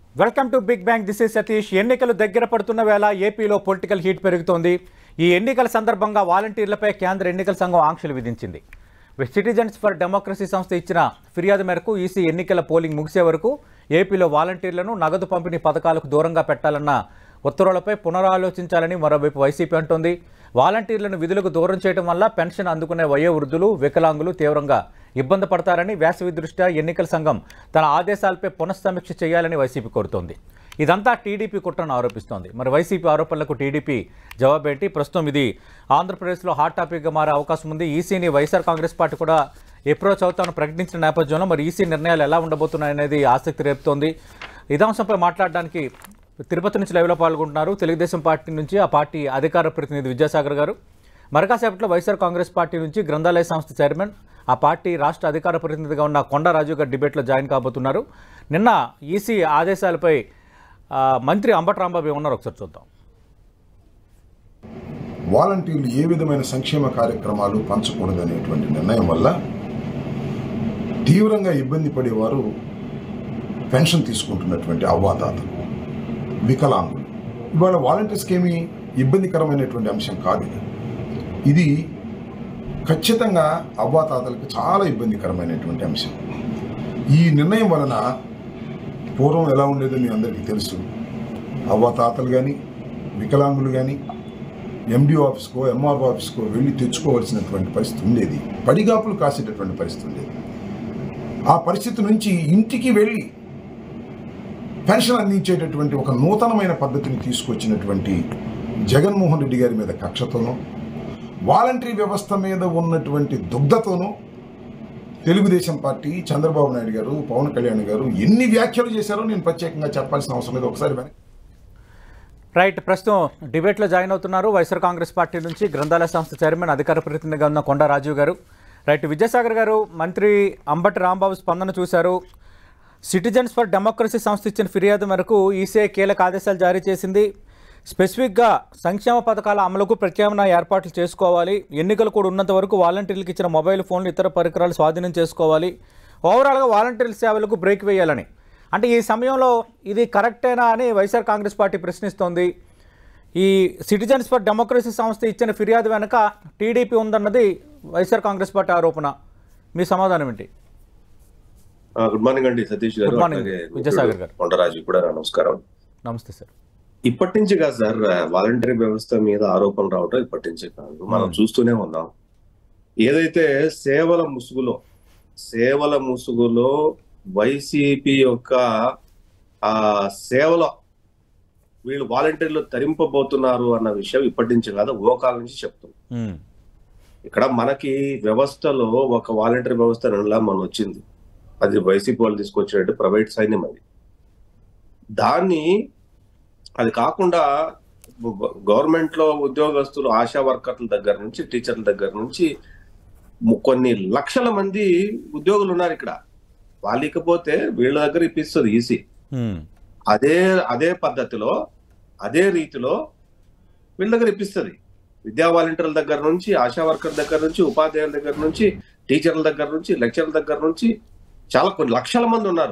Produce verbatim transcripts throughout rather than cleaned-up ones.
Welcome to big bang. This is Satish. ఎన్నికలు దగ్గర పడుతున్న వేళ ఏపీలో పొలిటికల్ హీట్ పెరుగుతోంది. ఈ ఎన్నికల సందర్భంగా వాలంటీర్లపై కేంద్ర ఎన్నికల సంఘం ఆంక్షలు విధించింది. సిటిజన్స్ ఫర్ డెమోక్రసీ సంస్థ ఇచ్చిన ఫిర్యాదు మేరకు ఈసీ ఎన్నికల పోలింగ్ ముగిసే వరకు ఏపీలో వాలంటీర్లను నగదు పంపిణీ పథకాలకు దూరంగా పెట్టాలన్న ఉత్తర్వులపై పునరాలోచించాలని మరోవైపు వైసీపీ అంటోంది. వాలంటీర్లను విధులకు దూరం చేయడం వల్ల పెన్షన్ అందుకునే వయోవృద్ధులు, వికలాంగులు తీవ్రంగా ఇబ్బంది పడతారని వేసవి దృష్ట్యా ఎన్నికల సంఘం తన ఆదేశాలపై పునఃసమీక్ష చేయాలని వైసీపీ కోరుతోంది. ఇదంతా టీడీపీ కుట్రను ఆరోపిస్తోంది. మరి వైసీపీ ఆరోపణలకు టీడీపీ జవాబేంటి? ప్రస్తుతం ఇది ఆంధ్రప్రదేశ్లో హాట్ టాపిక్గా మారే అవకాశం ఉంది. ఈసీని వైఎస్ఆర్ కాంగ్రెస్ పార్టీ కూడా అప్రోచ్ అవుతామని ప్రకటించిన నేపథ్యంలో మరి ఈసీ నిర్ణయాలు ఎలా ఉండబోతున్నాయనేది ఆసక్తి రేపుతోంది. ఇదే అంశంపై మాట్లాడడానికి తిరుపతి నుంచి లైవ్లో పాల్గొంటున్నారు తెలుగుదేశం పార్టీ నుంచి ఆ పార్టీ అధికార ప్రతినిధి విద్యాసాగర్ గారు. మరికాసేపట్లో వైఎస్ఆర్ కాంగ్రెస్ పార్టీ నుంచి గ్రంథాలయ సంస్థ చైర్మన్, ఆ పార్టీ రాష్ట్ర అధికార ప్రతినిధిగా ఉన్న కొండా రాజు గారు డిబేట్లో జాయిన్ కాబోతున్నారు. నిన్న ఈసీ ఆదేశాలపై మంత్రి అంబటి రాంబాబు ఉన్నారు, ఒకసారి చూద్దాం. వాలంటీర్లు ఏ విధమైన సంక్షేమ కార్యక్రమాలు పంచకూడదనేటువంటి నిర్ణయం వల్ల తీవ్రంగా ఇబ్బంది పడేవారు పెన్షన్ తీసుకుంటున్నటువంటి అవ్వాతాతలు, వికలాంగులు. ఇవాళ వాలంటీర్స్కి ఏమి ఇబ్బందికరమైనటువంటి అంశం కాదు. ఇది ఇది ఖచ్చితంగా అవ్వాతాతలకు చాలా ఇబ్బందికరమైనటువంటి అంశం. ఈ నిర్ణయం వలన పూర్వం ఎలా ఉండేదో మీ అందరికీ తెలుసు. అవ్వాతాతలు కానీ వికలాంగులు కానీ ఎండిఓ ఆఫీస్కో ఎంఆర్ఓ ఆఫీస్కో వెళ్ళి తెచ్చుకోవాల్సినటువంటి పరిస్థితి ఉండేది. పడిగాపులు కాసేటటువంటి పరిస్థితి ఉండేది. ఆ పరిస్థితి నుంచి ఇంటికి వెళ్ళి పెన్షన్ అందించేటటువంటి ఒక నూతనమైన పద్ధతిని తీసుకొచ్చినటువంటి జగన్మోహన్ రెడ్డి గారి మీద కక్షతోనూ, వాలంటరీ వ్యవస్థ మీద ఉన్నటువంటి దుగ్ధతోనూ తెలుగుదేశం పార్టీ, చంద్రబాబు నాయుడు గారు, పవన్ కళ్యాణ్ గారు ఎన్ని వ్యాఖ్యలు చేశారో నేను ప్రత్యేకంగా చెప్పాల్సిన అవసరం లేదు. ఒకసారి రైట్. ప్రస్తుతం డిబేట్లో జాయిన్ అవుతున్నారు వైఎస్ఆర్ కాంగ్రెస్ పార్టీ నుంచి గ్రంథాలయ సంస్థ చైర్మన్, అధికార ప్రతినిధిగా ఉన్న కొండా రాజు గారు. రైట్. విద్యాసాగర్ గారు, మంత్రి అంబటి రాంబాబు స్పందన చూశారు. సిటిజన్స్ ఫర్ డెమోక్రసీ సంస్థ ఇచ్చిన ఫిర్యాదు మేరకు ఈసీ కీలక ఆదేశాలు జారీ చేసింది. స్పెసిఫిక్గా సంక్షేమ పథకాల అమలుకు ప్రత్యామ్నాయ ఏర్పాట్లు చేసుకోవాలి, ఎన్నికలు కూడా ఉన్నంత వరకు వాలంటీర్లకు ఇచ్చిన మొబైల్ ఫోన్లు, ఇతర పరికరాలు స్వాధీనం చేసుకోవాలి, ఓవరాల్గా వాలంటీర్ల సేవలకు బ్రేక్ వేయాలని. అంటే ఈ సమయంలో ఇది కరెక్టేనా అని వైఎస్ఆర్ కాంగ్రెస్ పార్టీ ప్రశ్నిస్తోంది. ఈ సిటిజన్స్ ఫర్ డెమోక్రసీ సంస్థ ఇచ్చిన ఫిర్యాదు వెనక టీడీపీ ఉందన్నది వైఎస్ఆర్ కాంగ్రెస్ పార్టీ ఆరోపణ. మీ సమాధానం ఏంటి? గుడ్ మార్నింగ్ అండి సతీష్ గారు. విద్యాసాగర్ గారు. కొండరాజు కూడా నమస్కారం. నమస్తే సార్. ఇప్పటి నుంచి కాదు సార్, వాలంటరీ వ్యవస్థ మీద ఆరోపణలు రావటం ఇప్పటి నుంచి కాదు, మనం చూస్తూనే ఉన్నాం. ఏదైతే సేవల ముసుగులో సేవల ముసుగులో వైసీపీ యొక్క ఆ సేవలో వీళ్ళు వాలంటీర్లు తరింపబోతున్నారు అన్న విషయం ఇప్పటి నుంచి కాదు, ఓకాల నుంచి చెప్తున్నాం. ఇక్కడ మనకి వ్యవస్థలో ఒక వాలంటరీ వ్యవస్థ రెండులా మనం వచ్చింది. అది వైసీపీ వాళ్ళు తీసుకొచ్చినట్టు ప్రైవేట్ సైన్యం. అది దాన్ని అది కాకుండా గవర్నమెంట్ లో ఉద్యోగస్తులు, ఆశా వర్కర్ల దగ్గర నుంచి, టీచర్ల దగ్గర నుంచి కొన్ని లక్షల మంది ఉద్యోగులు ఉన్నారు ఇక్కడ. వాళ్ళకపోతే వీళ్ళ దగ్గర ఇప్పిస్తుంది ఈసీ. అదే అదే పద్ధతిలో అదే రీతిలో వీళ్ళ దగ్గర ఇప్పిస్తుంది. విద్యా వాలంటీర్ల దగ్గర నుంచి, ఆశా వర్కర్ దగ్గర నుంచి, ఉపాధ్యాయుల దగ్గర నుంచి, టీచర్ల దగ్గర నుంచి, లెక్చర్ల దగ్గర నుంచి చాలా కొన్ని లక్షల మంది ఉన్నారు.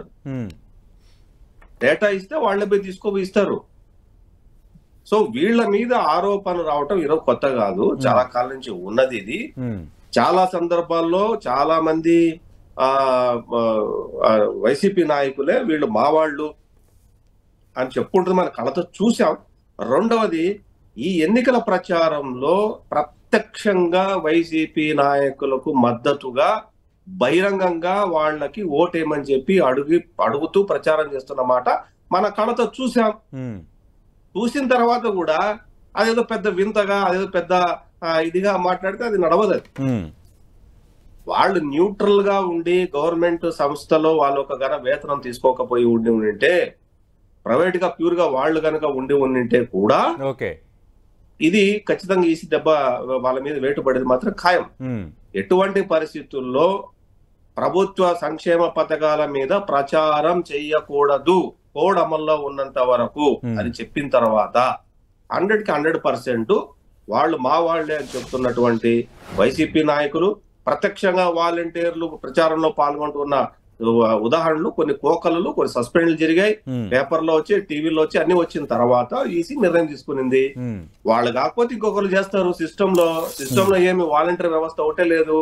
డేటా ఇస్తే వాళ్ళ పోయి తీసుకోపోయి ఇస్తారు. సో వీళ్ళ మీద ఆరోపణలు రావటం ఈరోజు కొత్త కాదు, చాలా కాలం నుంచి ఉన్నది ఇది. చాలా సందర్భాల్లో చాలా మంది ఆ వైసీపీ నాయకులే వీళ్ళు మా వాళ్ళు అని చెప్పుకుంటుంది, మన కళ్ళతో చూసాం. రెండవది, ఈ ఎన్నికల ప్రచారంలో ప్రత్యక్షంగా వైసీపీ నాయకులకు మద్దతుగా బహిరంగంగా వాళ్ళకి ఓటేయమని చెప్పి అడుగు అడుగుతూ ప్రచారం చేస్తున్న మాట మన కళ్ళతో చూసాం. చూసిన తర్వాత కూడా అదేదో పెద్ద వింతగా, అదేదో పెద్ద ఇదిగా మాట్లాడితే అది నడవదు. అది వాళ్ళు న్యూట్రల్ గా ఉండి గవర్నమెంట్ సంస్థలో వాళ్ళు ఒక గన వేతనం తీసుకోకపోయి ఉండి ఉండింటే, ప్రైవేట్ గా ప్యూర్ గా వాళ్ళు కనుక ఉండి ఉండింటే కూడా ఇది ఖచ్చితంగా ఈసీ దెబ్బ వాళ్ళ మీద వేటుపడేది మాత్రం ఖాయం. ఎటువంటి పరిస్థితుల్లో ప్రభుత్వ సంక్షేమ పథకాల మీద ప్రచారం చెయ్యకూడదు కోడ్ అమల్లో ఉన్నంత వరకు అని చెప్పిన తర్వాత హండ్రెడ్ కి హండ్రెడ్ పర్సెంట్ వాళ్ళు మా వాళ్లే అని చెప్తున్నటువంటి వైసీపీ నాయకులు, ప్రత్యక్షంగా వాలంటీర్లు ప్రచారంలో పాల్గొంటున్న ఉదాహరణలు కొన్ని కోకలు కొన్ని సస్పెండ్లు జరిగాయి, పేపర్లో వచ్చి టీవీలో వచ్చి అన్ని వచ్చిన తర్వాత ఈసీ నిర్ణయం తీసుకునింది. వాళ్ళు కాకపోతే ఇంకొకరు చేస్తారు. సిస్టమ్ లో సిస్టమ్ లో ఏమి వాలంటీర్ వ్యవస్థ ఒకటే లేదు,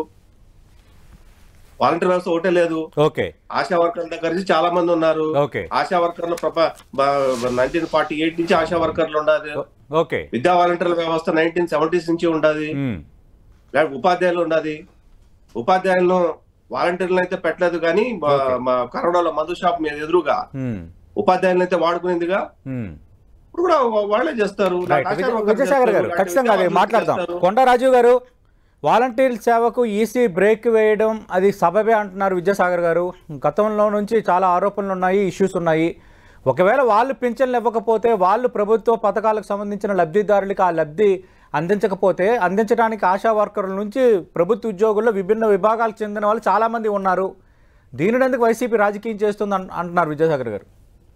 వాలంటీర్ వ్యవస్థ ఒకటే లేదు. ఆశా వర్కర్ల దగ్గర నుంచి చాలా మంది ఉన్నారు. ఆశా వర్కర్లు నైన్టీన్ ఫార్టీ ఎయిట్ నుంచి ఆశా వర్కర్లు ఉండాలి. విద్యా వాలంటీర్ల వ్యవస్థ నైన్టీన్ సెవెంటీస్ నుంచి ఉండాలి. ఉపాధ్యాయులు ఉండాలి. ఉపాధ్యాయులను వాలంటీర్లు అయితే పెట్టలేదు కానీ కరోనాలో మందు షాప్ మీద ఎదురుగా ఉపాధ్యాయులను అయితే వాడుకునేదిగా ఇప్పుడు కూడా వాళ్ళే చేస్తారు. విద్యాసాగర్ గారు ఖచ్చితంగా అదే మాట్లాడదాం. కొండా రాజు గారు, వాలంటీర్ సేవకు ఈసీ బ్రేక్ వేయడం అది సబబే అంటున్నారు విద్యాసాగర్ గారు. గతంలో నుంచి చాలా ఆరోపణలు ఉన్నాయి, ఇష్యూస్ ఉన్నాయి. ఒకవేళ వాళ్ళు పింఛన్లు ఇవ్వకపోతే, వాళ్ళు ప్రభుత్వ పథకాలకు సంబంధించిన లబ్ధిదారులకు ఆ లబ్ధి అందించకపోతే, అందించడానికి ఆశా వర్కర్ల నుంచి ప్రభుత్వ ఉద్యోగుల్లో విభిన్న విభాగాలకు చెందిన వాళ్ళు చాలామంది ఉన్నారు. దీనిని ఎందుకు వైసీపీ రాజకీయం చేస్తుంది అంటున్నారు విద్యాసాగర్ గారు.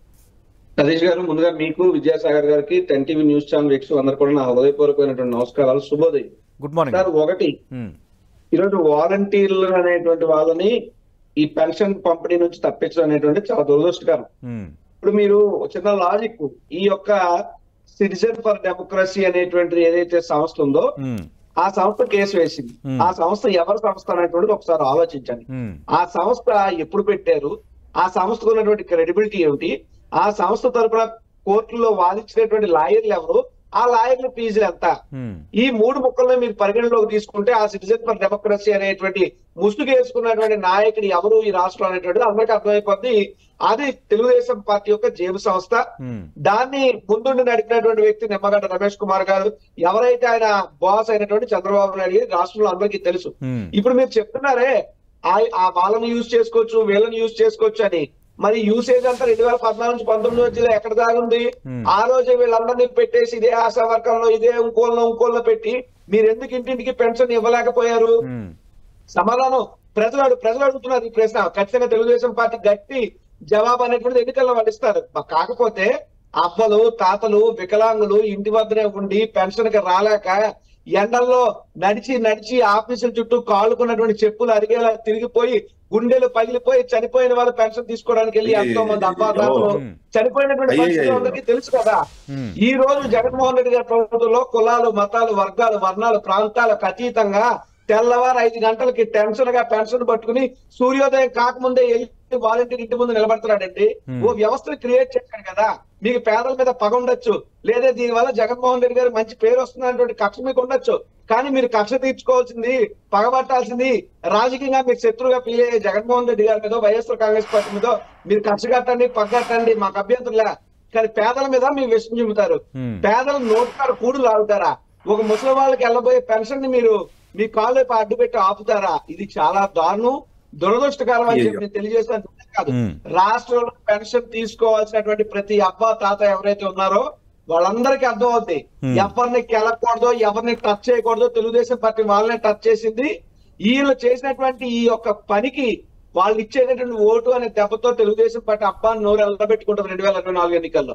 సతీష్ గారు, ముందుగా మీకు, విద్యాసాగర్ గారికి, టెన్ టీవీ న్యూస్ ఛానల్ వీక్ష అందరు కూడా నా హృదయపూర్వకమైనటువంటి నమస్కారాలు, శుభోదయం. Good morning sir. ఒకటి, ఈరోజు వాలంటీర్లు అనేటువంటి వాళ్ళని ఈ పెన్షన్ పంపిణీ నుంచి తప్పించడం అనేటువంటి చాలా దురదృష్టకరం. ఇప్పుడు మీరు చిన్న లాజిక్, ఈ యొక్క సిటిజన్ ఫర్ డెమోక్రసీ అనేటువంటిది ఏదైతే సంస్థ ఉందో ఆ సంస్థ కేసు వేసింది. ఆ సంస్థ ఎవరి సంస్థ అనేటువంటిది ఒకసారి ఆలోచించండి. ఆ సంస్థ ఎప్పుడు పెట్టారు, ఆ సంస్థకు ఉన్నటువంటి క్రెడిబిలిటీ ఏమిటి, ఆ సంస్థ తరఫున కోర్టులో వాదించినటువంటి లాయర్లు ఎవరు, ఆ లాయర్ల ఫీజులు ఎంత, ఈ మూడు ముక్కల్లో మీరు పరిగణలోకి తీసుకుంటే ఆ సిటిజన్ ఫర్ డెమోక్రసీ అనేటువంటి ముసుగు వేసుకున్నటువంటి నాయకుడు ఎవరు ఈ రాష్ట్రం అనేటువంటిది అందరికీ అర్థమైపోద్ది. అది తెలుగుదేశం పార్టీ యొక్క జేబు సంస్థ. దాన్ని ముందుండి నడిపినటువంటి వ్యక్తి నిమ్మగడ్డ రమేష్ కుమార్ గారు, ఎవరైతే ఆయన బాస్ అయినటువంటి చంద్రబాబు నాయుడు గారు రాష్ట్రంలో అందరికీ తెలుసు. ఇప్పుడు మీరు చెప్తున్నారే ఆ వాళ్ళని యూజ్ చేసుకోవచ్చు, వీళ్ళని యూజ్ చేసుకోవచ్చు అని, మరి యూసేజ్ అంతా రెండు వేల పద్నాలుగు నుంచి పంతొమ్మిది మధ్యలో ఎక్కడ దాగుంది? ఆ రోజే వీళ్ళందరినీ పెట్టేసి ఇదే ఆశా వర్కర్లో ఇదే ఇంకోళ్ళలో ఇంకోళ్ళలో పెట్టి మీరు ఎందుకు ఇంటింటికి పెన్షన్ ఇవ్వలేకపోయారు? సమాధానం ప్రజలు ప్రజలు అడుగుతున్నారు ఈ ప్రశ్న. ఖచ్చితంగా తెలుగుదేశం పార్టీ గట్టి జవాబు అనేటువంటిది ఎన్నికల్లో వాళ్ళు ఇస్తారు. కాకపోతే అమ్మలు, తాతలు, వికలాంగులు ఇంటి వద్దనే ఉండి పెన్షన్ కి రాలేక ఎండల్లో నడిచి నడిచి ఆఫీసుల చుట్టూ కాళ్ళుకున్నటువంటి చెప్పులు అరిగేలా తిరిగిపోయి గుండెలు పగిలిపోయి చనిపోయిన వాళ్ళు పెన్షన్ తీసుకోవడానికి వెళ్ళి ఎంతో మంది అబ్బాదాతలు చనిపోయినటువంటి పరిస్థితులు అందరికీ తెలుసు కదా. ఈ రోజు జగన్మోహన్ రెడ్డి గారి ప్రభుత్వంలో కులాలు, మతాలు, వర్గాలు, వర్ణాలు, ప్రాంతాలకు అతీతంగా తెల్లవారు ఐదు గంటలకి టెన్షన్ గా పెన్షన్ పట్టుకుని సూర్యోదయం కాకముందే వెళ్ళి వాలంటీర్ ఇంటి ముందు నిలబడతాడండి. ఓ వ్యవస్థను క్రియేట్ చేశాడు కదా. మీకు పేదల మీద పగ ఉండొచ్చు, లేదా దీనివల్ల జగన్మోహన్ రెడ్డి గారు మంచి పేరు వస్తున్నటువంటి కక్ష మీకు ఉండొచ్చు. కానీ మీరు కక్ష తీర్చుకోవాల్సింది, పగబట్టాల్సింది, రాజకీయంగా మీకు శత్రువుగా ఫీల్ అయ్యే జగన్మోహన్ రెడ్డి గారి మీద, వైఎస్ఆర్ కాంగ్రెస్ పార్టీ మీద మీరు కక్ష కట్టండి, పగ్గట్టండి, మాకు అభ్యంతరులే. కానీ పేదల మీద మీరు విషం చెబుతారు. పేదలు నోటుకారు కూడు లాగుతారా? ఒక ముసలి వాళ్ళకి వెళ్ళబోయే పెన్షన్ ని మీరు మీ కాళ్ళు అడ్డు పెట్టి ఆపుతారా? ఇది చాలా దారుణం, దురదృష్టకరం అని చెప్పి నేను తెలియజేస్తాను. కాదు, రాష్ట్రంలో పెన్షన్ తీసుకోవాల్సినటువంటి ప్రతి అబ్బా తాత ఎవరైతే ఉన్నారో వాళ్ళందరికీ అర్థం అవుద్ది. ఎవరిని కెలకూడదో, ఎవరిని టచ్ చేయకూడదో తెలుగుదేశం పార్టీ వాళ్ళనే టచ్ చేసింది. వీళ్ళు చేసినటువంటి ఈ యొక్క పనికి వాళ్ళు ఇచ్చేటటువంటి ఓటు అనే దెబ్బతో తెలుగుదేశం పార్టీ అబ్బాని నోరు ఎల్లబెట్టుకుంటుంది రెండు వేల ఇరవై నాలుగు ఎన్నికల్లో.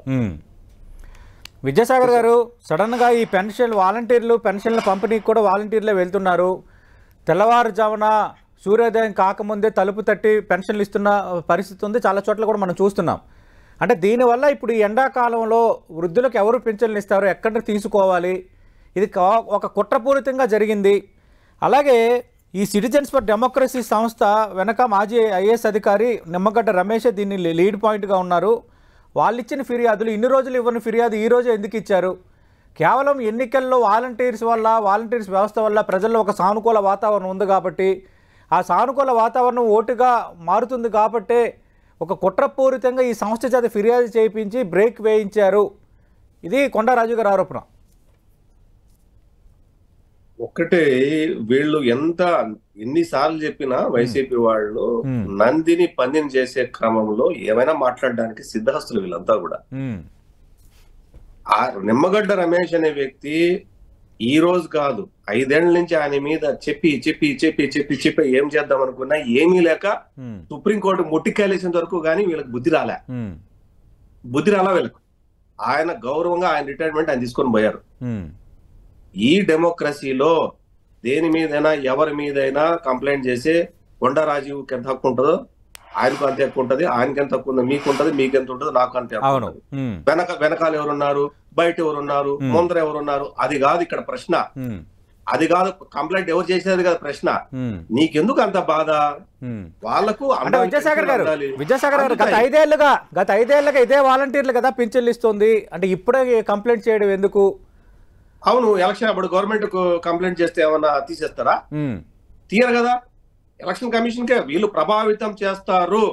విద్యాసాగర్ గారు, సడన్గా ఈ పెన్షన్ వాలంటీర్లు పెన్షన్ల పంపిణీకి కూడా వాలంటీర్లే వెళ్తున్నారు. తెల్లవారుజామున సూర్యోదయం కాకముందే తలుపు తట్టి పెన్షన్లు ఇస్తున్న పరిస్థితి ఉంది, చాలా చోట్ల కూడా మనం చూస్తున్నాం. అంటే దీనివల్ల ఇప్పుడు ఈ ఎండాకాలంలో వృద్ధులకు ఎవరు పెన్షన్లు ఇస్తారు, ఎక్కడ తీసుకోవాలి? ఇది ఒక కుట్రపూరితంగా జరిగింది. అలాగే ఈ సిటిజన్స్ ఫర్ డెమోక్రసీ సంస్థ వెనక మాజీ ఐఏఎస్ అధికారి నిమ్మగడ్డ రమేషే దీన్ని లీడ్ పాయింట్గా ఉన్నారు. వాళ్ళు ఇచ్చిన ఫిర్యాదులు ఇన్ని రోజులు ఇవ్వని ఫిర్యాదు ఈ రోజు ఎందుకు ఇచ్చారు? కేవలం ఎన్నికల్లో వాలంటీర్స్ వల్ల, వాలంటీర్స్ వ్యవస్థ వల్ల ప్రజల్లో ఒక సానుకూల వాతావరణం ఉంది కాబట్టి, ఆ సానుకూల వాతావరణం ఓటుగా మారుతుంది కాబట్టే ఒక కుట్రపూరితంగా ఈ సంస్థ చేత ఫిర్యాదు చేయించి బ్రేక్ వేయించారు. ఇది కొండా రాజు గారి ఆరోపణ. ఒక్కటే, వీళ్ళు ఎంత ఎన్నిసార్లు చెప్పినా వైసీపీ వాళ్ళు నందిని పందిని చేసే క్రమంలో ఏమైనా మాట్లాడడానికి సిద్ధహస్తులు వీళ్ళంతా కూడా. ఆ నిమ్మగడ్డ రమేష్ అనే వ్యక్తి ఈ రోజు కాదు, ఐదేళ్ల నుంచి ఆయన మీద చెప్పి చెప్పి చెప్పి చెప్పి చెప్పి ఏం చేద్దాం అనుకున్నా ఏమీ లేక సుప్రీంకోర్టు ముట్టికాలేసేంత వరకు కానీ వీళ్ళకి బుద్ధి రాలే బుద్ధి రాలా వీళ్ళకు. ఆయన గౌరవంగా ఆయన రిటైర్మెంట్ ఆయన తీసుకొని పోయారు. ఈ డెమోక్రసీలో దేని మీదైనా ఎవరి మీదైనా కంప్లైంట్ చేసే కొండా రాజీవ్కి ఎంత హక్కు ఉంటుందో ఆయనకు అంత ఎక్కువ ఉంటది, ఆయనకి ఎంత తక్కువ ఉందో మీకు ఉంటది, మీకు ఎంత ఉంటది నాకు అంతే ఉంటది. వెనక వెనకాల ఎవరున్నారు, బయట ఎవరున్నారు, ముందర ఎవరున్నారు, అది కాదు ఇక్కడ ప్రశ్న. అది కాదు కంప్లైంట్ ఎవరు చేసేది కదా ప్రశ్న. నీకెందుకు అంత బాధ? వాళ్ళకు విద్యాసాగర్ గారు విద్యాసాగర్ గారు గత ఐదేళ్లుగా గత ఐదేళ్లుగా ఇదే వాలంటీర్లు కదా పింఛన్లు ఇస్తుంది, అంటే ఇప్పుడే కంప్లైంట్ చేయడం ఎందుకు? అవును, ఎలక్షన్ అప్పుడు గవర్నమెంట్ కంప్లైంట్ చేస్తే ఏమన్నా తీసేస్తారా? తీయరు కదా. ఎలక్షన్ కమిషన్ కే వీళ్ళు ప్రభావితం చేస్తారు,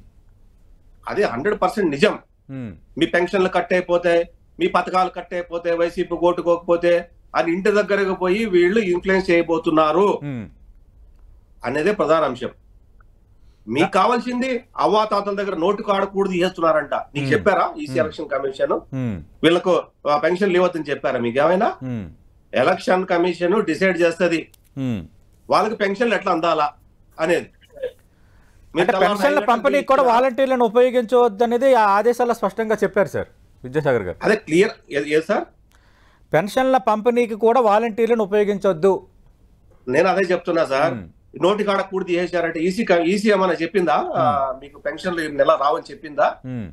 అది హండ్రెడ్ పర్సెంట్ నిజం. మీ పెన్షన్లు కట్ అయిపోతాయి, మీ పథకాలు కట్ అయిపోతాయి, వైసీపీ ఓటుకోకపోతే అని ఇంటి దగ్గరకు పోయి వీళ్ళు ఇన్ఫ్లుయెన్స్ చేయబోతున్నారు అనేదే ప్రధాన అంశం. మీకు కావాల్సింది అవ్వాతాతల దగ్గర నోటు కాడకూడదు చేస్తున్నారంట. నీకు చెప్పారా ఈసీ ఎలక్షన్ కమిషన్ వీళ్ళకు పెన్షన్ లేవద్దని చెప్పారా మీకు ఏమైనా? ఎలక్షన్ కమిషన్ డిసైడ్ చేస్తుంది వాళ్ళకి పెన్షన్లు ఎట్లా అందాలా అనేది. పెన్షన్ల పంపిణీకి కూడా వాలంటీర్లను ఉపయోగించవద్దు అనేది ఆ ఆదేశాల్లో స్పష్టంగా చెప్పారు సార్ విద్యాసాగర్ గారు. అదే క్లియర్ ఏ సార్? పెన్షన్ల పంపిణీకి కూడా వాలంటీర్లను ఉపయోగించవద్దు. నేను అదే చెప్తున్నా సార్. నోటి కాడ పూర్తి చేశారంటే ఈసీ ఈసీ ఏమన్నా చెప్పిందా మీకు పెన్షన్లు నెల రావని చెప్పిందా?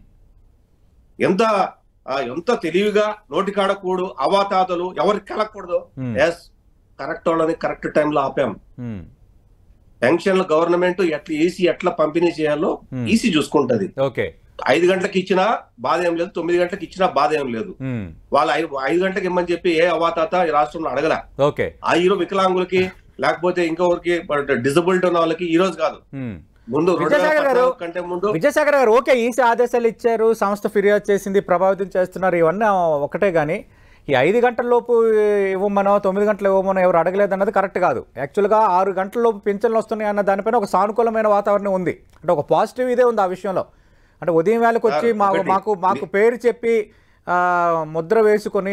ఎంత ఎంత తెలివిగా నోటి కాడ కూడు అవాతాతలు ఎవరికి కలగకూడదు. ఎస్, కరెక్ట్ వాళ్ళని కరెక్ట్ టైంలో ఆపాం. పెన్షన్లు గవర్నమెంట్ ఎట్లా ఈసీ ఎట్లా పంపిణీ చేయాలో ఈసీ చూసుకుంటది. ఓకే, ఐదు గంటలకు ఇచ్చినా బాధ ఏం లేదు, తొమ్మిది గంటలకు ఇచ్చినా బాధ ఏం లేదు. వాళ్ళు ఐదు ఐదు గంటలకు ఇమ్మని చెప్పి ఏ అవాతాత ఈ రాష్ట్రంలో అడగలా. ఓకే, ఆ హీరో వికలాంగులకి లేకపోతే ఇంకొకరికి డిజబిలిటీ ఉన్న వాళ్ళకి ఈ రోజు కాదు, ముందు కంటే ముందు. విద్యాసాగర్ గారు ఓకే, ఈసీ ఆదేశాలు ఇచ్చారు, సంస్థ ఫిర్యాదు చేసింది, ప్రభావితం చేస్తున్నారు, ఇవన్నీ ఒకటే గానీ ఈ ఐదు గంటల లోపు ఇవ్వమనో తొమ్మిది గంటలు ఇవ్వమనో ఎవరు అడగలేదు అన్నది కరెక్ట్ కాదు. యాక్చువల్గా ఆరు గంటల లోపు పింఛన్లు వస్తున్నాయి అన్న దానిపైన ఒక సానుకూలమైన వాతావరణం ఉంది, అంటే ఒక పాజిటివ్ ఇదే ఉంది ఆ విషయంలో. అంటే ఉదయం వేళకు వచ్చి మాకు మాకు మాకు పేరు చెప్పి ముద్ర వేసుకొని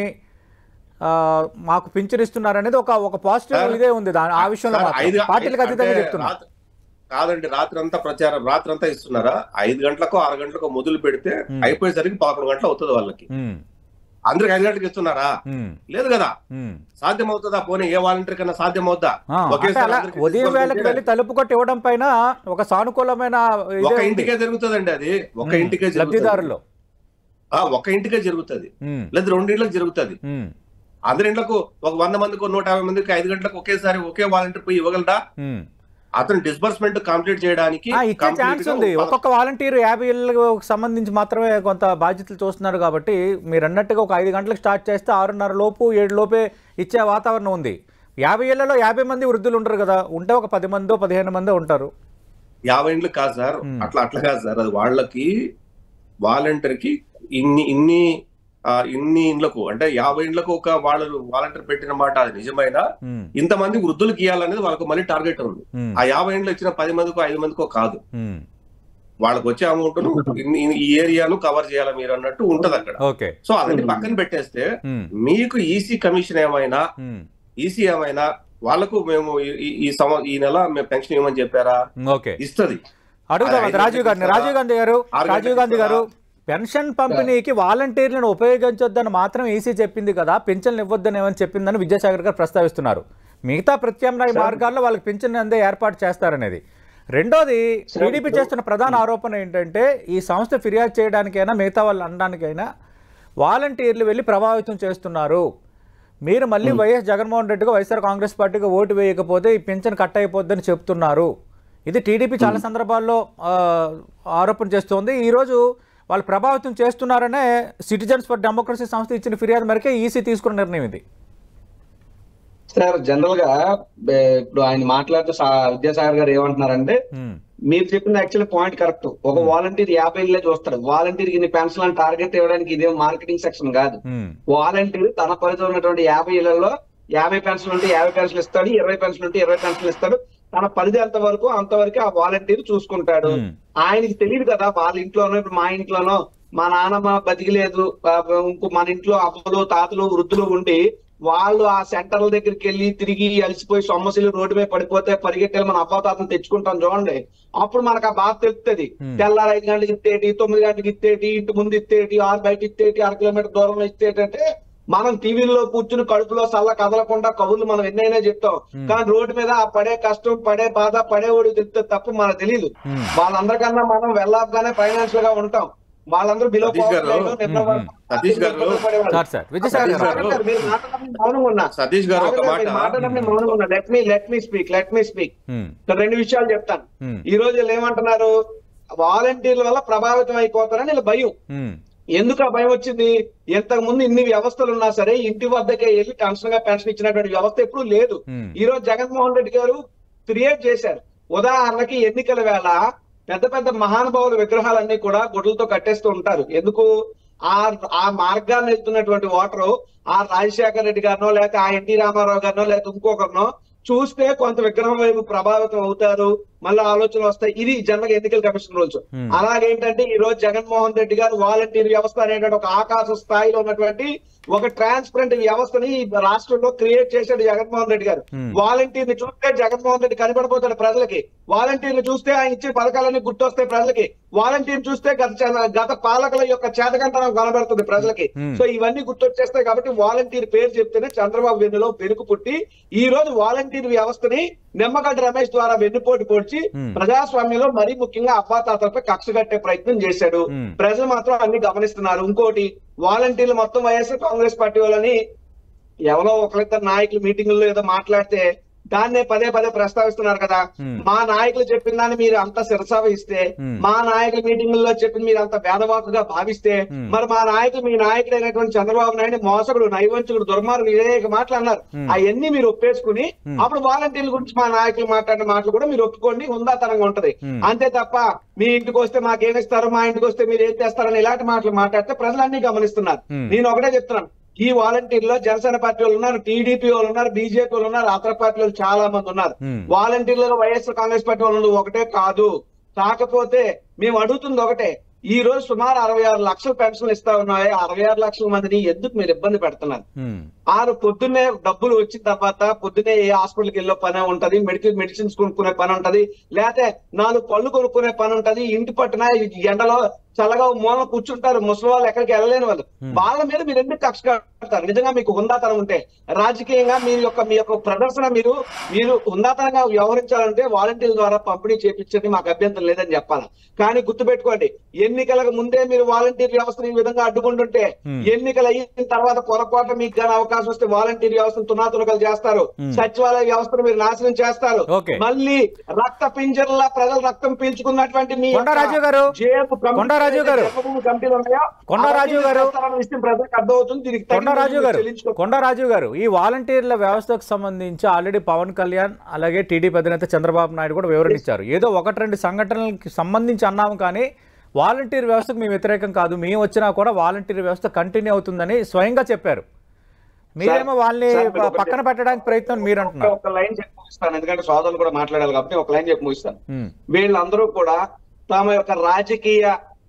మాకు పింఛన్ ఇస్తున్నారు అనేది ఒక ఒక పాజిటివ్ ఇదే ఉంది దాని ఆ విషయంలో. పార్టీలకు అతీతంగా చెప్తున్నా కాదండి, రాత్రి అంతా ప్రచారం రాత్రి అంతా ఇస్తున్నారా? ఐదు గంటలకు ఆరు గంటలకు మొదలు పెడితే అయిపోయేసరికి పదకొండు గంటలు అవుతుంది వాళ్ళకి. అందరికి ఐదు గంటలకు ఇస్తున్నారా? లేదు కదా. సాధ్యం అవుతుందా? పోనీ ఏ వాలంటీర్ కన్నా సాధ్యం అవుతా? ఉదయం వేళకి వెళ్ళి తలుపు కొట్టి ఇవ్వడం పైన ఒక సానుకూలమైన ఒక ఇంటికే జరుగుతుందండి, అది ఒక ఇంటికే లబ్ధిదారులు ఒక ఇంటికే జరుగుతుంది, లేదా రెండు ఇంట్లకు జరుగుతుంది. అందరి ఇంట్లకు ఒక వంద మందికి నూట యాభై మందికి ఐదు గంటలకు ఒకేసారి ఒకే వాలంటీర్ పోయి ఇవ్వగలరా? అతను డిస్బర్స్మెంట్ కంప్లీట్ చేయడానికి ఇచ్చే ఛాన్స్ ఉంది. ఒక్కొక్క వాలంటీర్ యాభై ఏళ్ళకు సంబంధించి మాత్రమే కొంత బాధ్యతలు చూస్తున్నారు కాబట్టి మీరు అన్నట్టుగా ఒక ఐదు గంటలకు స్టార్ట్ చేస్తే ఆరున్నర లోపు ఏడు లోపే ఇచ్చే వాతావరణం ఉంది. యాభై ఏళ్లలో యాభై మంది వృద్ధులు ఉండరు కదా, ఉంటే ఒక పది మందో పదిహేను మందో ఉంటారు. యాభై ఇండ్లు కాదు సార్, అట్లా అట్లా కాదు సార్. అది వాళ్ళకి వాలంటీర్ కి ఇన్ని ఇన్ని ఇన్ని ఇండ్లకు అంటే యాభై ఇండ్లకు ఒక వాళ్ళు వాలంటీర్ పెట్టిన మాట అది నిజమైనా ఇంతమంది వృద్ధులకు ఇవ్వాలనేది వాళ్ళకు మళ్ళీ టార్గెట్ ఉంది. ఆ యాభై ఇండ్లు ఇచ్చిన పది మందికో ఐదు మందికో కాదు, వాళ్ళకి వచ్చే అమౌంట్ ఈ ఏరియాను కవర్ చేయాలి మీరు అన్నట్టు ఉంటది అక్కడ. సో అదని పక్కన పెట్టేస్తే మీకు ఈసీ కమిషన్ ఏమైనా ఈసీ ఏమైనా వాళ్ళకు మేము ఈ సమ ఈ నెల మేము పెన్షన్ ఇవ్వమని చెప్పారా? ఇస్తుంది. అడుగుదాం రాజీవ్ గాంధీ రాజీవ్ గాంధీ గారు రాజీవ్ గాంధీ గారు పెన్షన్ పంపిణీకి వాలంటీర్లను ఉపయోగించొద్దని మాత్రం ఈసీ చెప్పింది కదా, పెన్షన్లు ఇవ్వద్దని ఏమని చెప్పిందని విద్యాసాగర్ గారు ప్రస్తావిస్తున్నారు. మిగతా ప్రత్యామ్నాయ మార్గాల్లో వాళ్ళకి పెన్షన్ అందే ఏర్పాటు చేస్తారనేది. రెండోది, టీడీపీ చేస్తున్న ప్రధాన ఆరోపణ ఏంటంటే ఈ సంస్థ ఫిర్యాదు చేయడానికైనా మిగతా వాళ్ళు అనడానికైనా వాలంటీర్లు వెళ్ళి ప్రభావితం చేస్తున్నారు. మీరు మళ్ళీ వైఎస్ జగన్మోహన్ రెడ్డిగా వైఎస్ఆర్ కాంగ్రెస్ పార్టీగా ఓటు వేయకపోతే ఈ పెన్షన్ కట్ అయిపోద్దని చెప్తున్నారు. ఇది టీడీపీ చాలా సందర్భాల్లో ఆరోపణ చేస్తోంది. ఈరోజు వాళ్ళు ప్రభావితం చేస్తున్నారనే సిటిజన్స్ ఫర్ డెమోక్రసీ సంస్థ ఇచ్చిన ఫిర్యాదు మేరకే ఈసీ తీసుకున్న నిర్ణయం ఇది. సార్ జనరల్ గా ఇప్పుడు ఆయన మాట్లాడుతూ విద్యాసాగర్ గారు ఏమంటున్నారంటే మీరు చెప్పిన యాక్చువల్ పాయింట్ కరెక్ట్. ఒక వాలంటీర్ యాభై ఇళ్ళే చూస్తాడు, వాలంటీర్ ఇన్ని పెన్షన్ అని టార్గెట్ ఇవ్వడానికి ఇదే మార్కెటింగ్ సెక్షన్ కాదు. వాలంటీర్ తన పరిధిలో ఉన్నటువంటి యాభై ఇళ్లలో యాభై పెన్షన్ ఉంటే యాభై పెన్షన్ ఇస్తాడు, ఇరవై పెన్షన్ ఉంటే ఇరవై పెన్షన్ ఇస్తాడు. తన పరిధి ఎంత వరకు అంతవరకు ఆ వాలంటీర్ చూసుకుంటాడు. ఆయనకి తెలియదు కదా వాళ్ళ ఇంట్లోనో ఇప్పుడు మా ఇంట్లోనో మా నాన్నమ్మ బతికిలేదు, ఇంకో మన ఇంట్లో అబ్బలు తాతలు వృద్ధులు ఉండి వాళ్ళు ఆ సెంటర్ల దగ్గరికి వెళ్ళి తిరిగి అలసిపోయి సొమ్మసిలు రోడ్డు మీద పడిపోతే పరిగెట్టాలి మన అబ్బా తాతను తెచ్చుకుంటాం చూడండి. అప్పుడు మనకు ఆ బాధ తెలుస్తుంది. తెల్లారు ఐదు గంటలకు ఇస్తేటి, తొమ్మిది గంటలకు ఇస్తేటి, ఇంటి ముందు ఇస్తేటి, ఆరు బయట ఇస్తేటి, అర కిలోమీటర్ దూరంలో ఇస్తేటంటే మనం టీవీల్లో కూర్చుని కడుపులో సల్ల కదలకుండా కబుర్లు మనం ఎన్నైనా చెప్తాం, కానీ రోడ్డు మీద ఆ పడే కష్టం, పడే బాధ, పడేవాడు చెప్తే తప్ప మనకు తెలియదు. వాళ్ళందరికన్నా మనం వెళ్ళాగానే ఫైనాన్షియల్ గా ఉంటాం. వాళ్ళందరూ బిలో సతీష్ గారు సతీష్ గారు మౌనంగా ఉన్నా సతీష్ గారు ఒక మాట మాట్లాడడం మౌనంగా ఉన్నా. Let me let me speak let me speak రెండు విషయాలు చెప్తాను. ఈ రోజు వీళ్ళు ఏమంటున్నారు, వాలంటీర్ల వల్ల ప్రభావితం అయిపోతారని వీళ్ళ భయం. ఎందుకు ఆ భయం వచ్చింది? ఇంతకు ముందు ఇన్ని వ్యవస్థలు ఉన్నా సరే ఇంటి వద్దకే వెళ్ళి టెన్షన్ గా పెన్షన్ ఇచ్చినటువంటి వ్యవస్థ ఎప్పుడూ లేదు. ఈ రోజు జగన్మోహన్ రెడ్డి గారు క్రియేట్ చేశారు. ఉదాహరణకి ఎన్నికల వేళ పెద్ద పెద్ద మహానుభావుల విగ్రహాలన్నీ కూడా గుడ్లతో కట్టేస్తూ ఉంటారు. ఎందుకు? ఆ ఆ మార్గాన్ని వెళ్తున్నటువంటి ఓటరు ఆ రాజశేఖర రెడ్డి గారినో లేకపోతే ఆ ఎన్టీ రామారావు గారినో లేకపోతే ఇంకొకరినో చూస్తే కొంత విగ్రహం వైపు ప్రభావితం అవుతారు, మళ్ళీ ఆలోచనలు వస్తాయి. ఇది జనరల్ ఎన్నికల కమిషన్ రూల్స్. అలాగేంటంటే ఈ రోజు జగన్మోహన్ రెడ్డి గారు వాలంటీర్ వ్యవస్థ అనేటువంటి ఒక ఆకాశ స్థాయిలో ఉన్నటువంటి ఒక ట్రాన్స్పరెంట్ వ్యవస్థని రాష్ట్రంలో క్రియేట్ చేశాడు జగన్మోహన్ రెడ్డి గారు. వాలంటీర్ ని చూస్తే జగన్మోహన్ రెడ్డి కనబడిపోతాడు ప్రజలకి. వాలంటీర్ ని చూస్తే ఆయన ఇచ్చే పథకాలన్నీ గుర్తొస్తాయి ప్రజలకి. వాలంటీర్ చూస్తే గత గత పాలకుల యొక్క చేతకంతనం కనబడుతుంది ప్రజలకి. సో ఇవన్నీ గుర్తొచ్చేస్తాయి. కాబట్టి వాలంటీర్ పేరు చెప్తేనే చంద్రబాబు వెన్నులో పెరుకు పుట్టి ఈ రోజు వాలంటీర్ వ్యవస్థని నిమ్మగడ్డ రమేష్ ద్వారా వెన్నుపోటు పొడిచి ప్రజాస్వామ్యంలో మరీ ముఖ్యంగా అవ్వాతాతలపై కక్ష కట్టే ప్రయత్నం చేశాడు. ప్రజలు మాత్రం అన్ని గమనిస్తున్నారు. ఇంకోటి, వాలంటీర్లు మొత్తం వైఎస్ఆర్ కాంగ్రెస్ పార్టీ వాళ్ళని ఎవరో ఒకరిద్దరు నాయకులు మీటింగుల్లో ఏదో మాట్లాడితే దాన్నే పదే పదే ప్రస్తావిస్తున్నారు కదా. మా నాయకులు చెప్పిన దాన్ని మీరు అంత శిరసావహిస్తే, మా నాయకుల మీటింగుల్లో చెప్పిన మీరు అంత భేదవాకుగా భావిస్తే, మరి మా నాయకులు మీ నాయకుడు అయినటువంటి చంద్రబాబు నాయుడు మోసకుడు, నైవంచుడు, దుర్మార్గుడు అనేక మాటలు అన్నారు. అవన్నీ మీరు ఒప్పేసుకుని అప్పుడు వాలంటీర్ల గురించి మా నాయకులు మాట్లాడిన మాటలు కూడా మీరు ఒప్పుకోండి, హుందాతనంగా ఉంటది. అంతే తప్ప మీ ఇంటికి వస్తే మాకేమిస్తారు, మా ఇంటికి వస్తే మీరు ఏం చేస్తారని ఇలాంటి మాటలు మాట్లాడితే ప్రజలన్నీ గమనిస్తున్నారు. నేను ఒకటే చెప్తున్నాను, ఈ వాలంటీర్లో జనసేన పార్టీ వాళ్ళు ఉన్నారు, టీడీపీ వాళ్ళు ఉన్నారు, బీజేపీ వాళ్ళు ఉన్నారు, ఇతర పార్టీ వాళ్ళు చాలా మంది ఉన్నారు. వాలంటీర్లలో వైఎస్ఆర్ కాంగ్రెస్ పార్టీ వాళ్ళు ఒకటే కాదు. కాకపోతే మేము అడుగుతుంది ఒకటే, ఈ రోజు సుమారు అరవై ఆరు లక్షల పెన్షన్లు ఇస్తా ఉన్నాయి. అరవై ఆరు లక్షల మందిని ఎందుకు మీరు ఇబ్బంది పెడుతున్నారు? ఆరు పొద్దున్నే డబ్బులు వచ్చిన తర్వాత పొద్దున్నే ఏ హాస్పిటల్కి వెళ్ళే పని ఉంటది, మెడికల్ మెడిసిన్స్ కొనుక్కునే పని ఉంటది, లేకపోతే నాలుగు పళ్ళు కొనుక్కునే పని ఉంటది. ఇంటి పట్టున ఎండలో చల్లగా మూల కూర్చుంటారు ముసలి వాళ్ళు, ఎక్కడికి వెళ్ళలేని వాళ్ళు. వాళ్ళ మీద మీరు ఎందుకు కక్ష కడతారు? నిజంగా మీకు హుందాతనం ఉంటే రాజకీయంగా మీ యొక్క మీ యొక్క ప్రదర్శన మీరు మీరు హుందాతనంగా వ్యవహరించాలంటే వాలంటీర్ల ద్వారా పంపిణీ చేపించండి, మాకు అభ్యంతరం లేదని చెప్పాలి. కానీ గుర్తుపెట్టుకోండి, ఎన్నికలకు ముందే మీరు వాలంటీర్ వ్యవస్థను ఈ విధంగా అడ్డుకుంటుంటే ఎన్నికలు అయిన తర్వాత పొరపాటు మీకు కానీ అవకాశం వస్తే వాలంటీర్ వ్యవస్థను తునాతునకలు చేస్తారు, సచివాలయ వ్యవస్థను మీరు నాశనం చేస్తారు. మళ్ళీ రక్త పింజర్లా ప్రజలు రక్తం పీల్చుకున్నటువంటి మీ కొండరాజు గారు కొండరాజు గారు కొండరాజు గారు కొండరాజు గారు కొండరాజు గారు ఈ వాలంటీర్ల వ్యవస్థకు సంబంధించి ఆల్రెడీ పవన్ కళ్యాణ్ అలాగే టీడీపీ అధినేత చంద్రబాబు నాయుడు కూడా వివరణ ఇచ్చారు. ఏదో ఒకటి రెండు సంఘటనలకు సంబంధించి అన్నాము, కానీ వాలంటీర్ వ్యవస్థకు మేము వ్యతిరేకం కాదు, మేము వచ్చినా కూడా వాలంటీర్ వ్యవస్థ కంటిన్యూ అవుతుందని స్వయంగా చెప్పారు. మీరేమో వాళ్ళని పక్కన పెట్టడానికి ప్రయత్నం మీరు అంటున్నారు. ఒక లైన్ చెప్పి ముగిస్తాను, ఎందుకంటే సోదరులు కూడా మాట్లాడాలి కాబట్టి ఒక లైన్ చెప్పి ముగిస్తాను. వీళ్ళందరూ కూడా తమ యొక్క రాజకీయ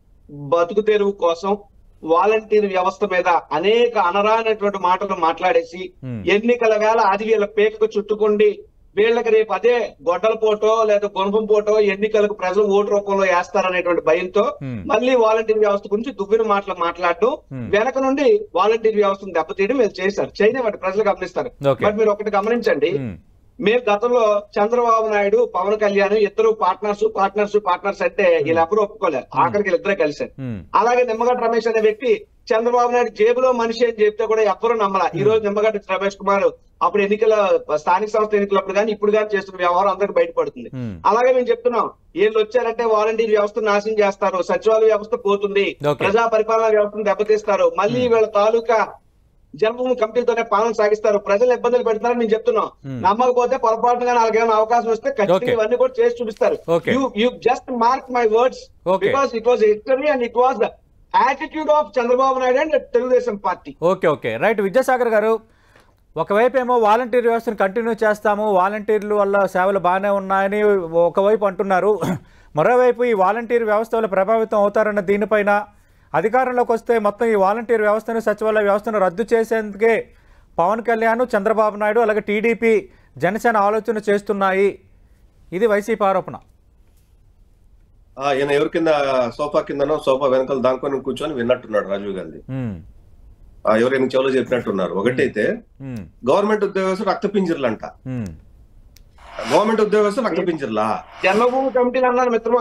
బతుకు తెరువు కోసం వాలంటీర్ వ్యవస్థ మీద అనేక అనరానటువంటి మాటలు మాట్లాడేసి ఎన్నికల వేళ అది వీళ్ళ పేకకు చుట్టుకుండి వీళ్ళకి రేపు అదే గొడ్డల పోటో లేదా గుణపం పోటో ఎన్నికలకు ప్రజలు ఓటు రూపంలో వేస్తారనేటువంటి భయంతో మళ్ళీ వాలంటీర్ వ్యవస్థ గురించి దువ్విన మాటలు మాట్లాడడం, వెనక నుండి వాలంటీర్ వ్యవస్థను దెబ్బతీయడం వీళ్ళు చేశారు. చేయనివ్వండి, ప్రజలు గమనిస్తారు. బట్ మీరు ఒకటి గమనించండి, మేము గతంలో చంద్రబాబు నాయుడు పవన్ కళ్యాణ్ ఇద్దరు పార్ట్నర్స్ పార్ట్నర్స్ పార్ట్నర్స్ అంటే వీళ్ళు ఎవరు ఒప్పుకోలేదు, ఆఖరికి వీళ్ళిద్దరే కలిశారు. అలాగే నిమ్మగడ్డ రమేష్ అనే వ్యక్తి చంద్రబాబు నాయుడు జేబులో మనిషి అని చెప్తే కూడా ఎవ్వరూ నమ్మలా. ఈ రోజు నిమ్మగడ్డ రమేష్ కుమార్ అప్పుడు ఎన్నికల స్థానిక సంస్థ ఎన్నికలప్పుడు కానీ ఇప్పుడు కానీ చేస్తున్న వ్యవహారం అందరికి బయటపడుతుంది. అలాగే మేము చెప్తున్నాం, వీళ్ళు వచ్చారంటే వాలంటీర్ వ్యవస్థ నాశనం చేస్తారు, సచివాలయ వ్యవస్థ పోతుంది, ప్రజా పరిపాలన వ్యవస్థను దెబ్బతీస్తారు, మళ్ళీ వీళ్ళ తాలూకా జన్మభూమి కమిటీలతోనే పాలన సాగిస్తారు, ప్రజలు ఇబ్బందులు పెడతారని నేను చెప్తున్నాం. నమ్మకపోతే పొరపాటుగా నాలుగేమైనా అవకాశం వస్తే ఖచ్చితంగా ఇవన్నీ కూడా చేసి చూపిస్తారు. You you just mark my words, because it was history and it was the attitude of Chandrababu Naidu and Telugu Desam party. Okay okay right. Vidyasagar garu, ఒకవైపు ఏమో వాలంటీర్ వ్యవస్థను కంటిన్యూ చేస్తాము, వాలంటీర్ల వల్ల సేవలు బాగానే ఉన్నాయని ఒకవైపు అంటున్నారు, మరోవైపు ఈ వాలంటీర్ వ్యవస్థ వల్ల ప్రభావితం అవుతారన్న దీనిపైన అధికారంలోకి వస్తే మొత్తం ఈ వాలంటీర్ వ్యవస్థను సచివాలయ వ్యవస్థను రద్దు చేసేందుకే పవన్ కళ్యాణ్, చంద్రబాబు నాయుడు అలాగే టీడీపీ, జనసేన ఆలోచన చేస్తున్నాయి, ఇది వైసీపీ ఆరోపణ. ఈయన ఎవరి కింద సోఫా కిందనో సోఫా వెనకాల దానికొని కూర్చొని విన్నట్టున్నాడు రాజీవ్ గాంధీ. ఎవరైనా చెవులో చెప్పినట్టున్నారు. ఒకటైతే గవర్నమెంట్ ఉద్యోగస్తులు రక్తపింజర్లు అంట, గవర్నమెంట్ ఉద్యోగస్తులు రక్తపింజర్లా? జన్మభూమి కమిటీలు అన్నాను మిత్రమా,